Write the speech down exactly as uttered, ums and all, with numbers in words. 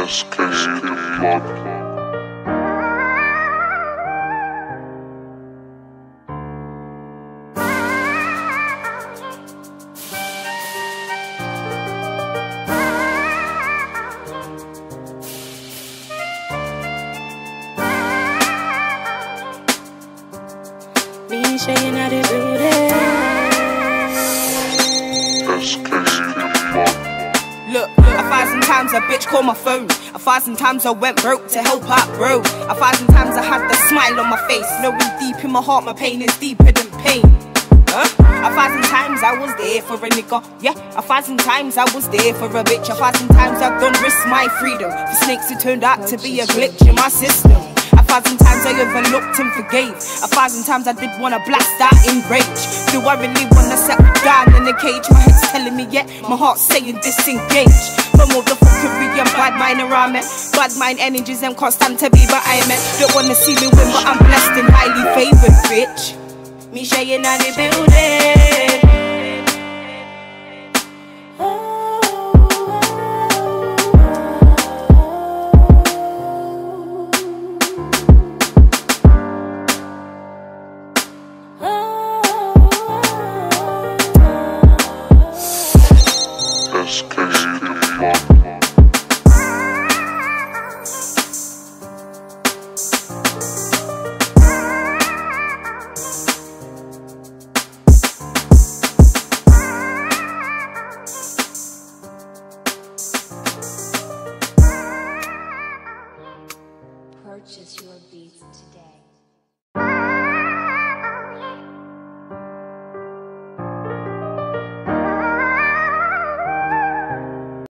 Best case in blood. Meeshay in the building. Best case in blood. Look, a thousand times a bitch called my phone. A thousand times I went broke to help out bro. A thousand times I had the smile on my face, knowing deep in my heart my pain is deeper than pain. Huh? A thousand times I was there for a nigga, yeah. A thousand times I was there for a bitch. A thousand times I've done risk my freedom for snakes who turned out to be a glitch in my system. A thousand times I overlooked and forgave. A thousand times I did wanna blast out in rage. Do I really wanna settle down in a cage? My head's telling me yeah, my heart's saying disengage. From all the fuckery and bad mind around me, bad mind energies and constant to be, but I meant don't wanna see me win, but I'm blessed and highly favored, bitch. Meeshay in the building. Best case in blood. Purchase your beats today.